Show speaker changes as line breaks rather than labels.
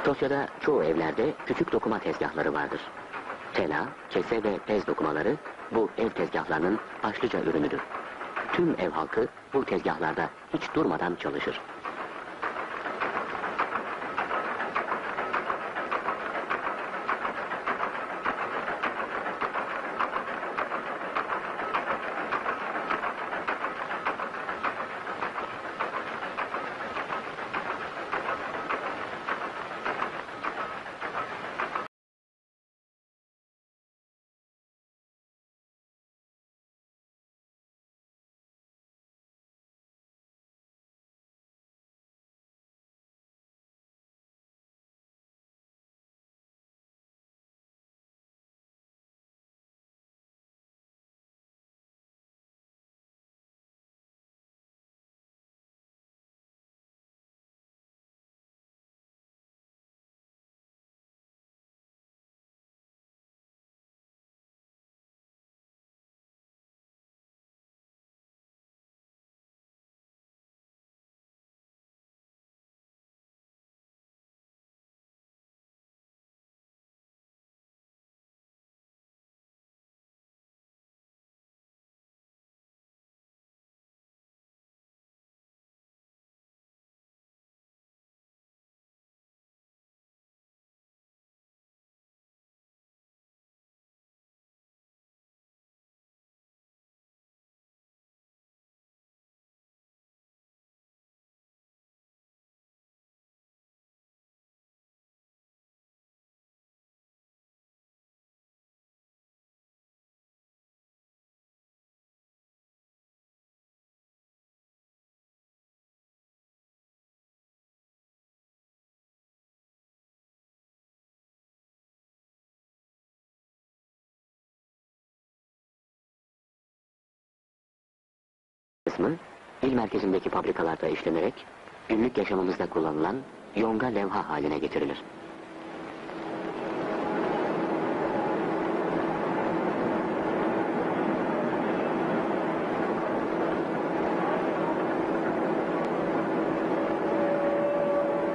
Tosya'da çoğu evlerde küçük dokuma tezgahları vardır. Tela, kese ve pez dokumaları bu ev tezgahlarının başlıca ürünüdür. Tüm ev halkı bu tezgahlarda hiç durmadan çalışır. Kısmı il merkezindeki fabrikalarda işlenerek günlük yaşamımızda kullanılan yonga levha haline getirilir.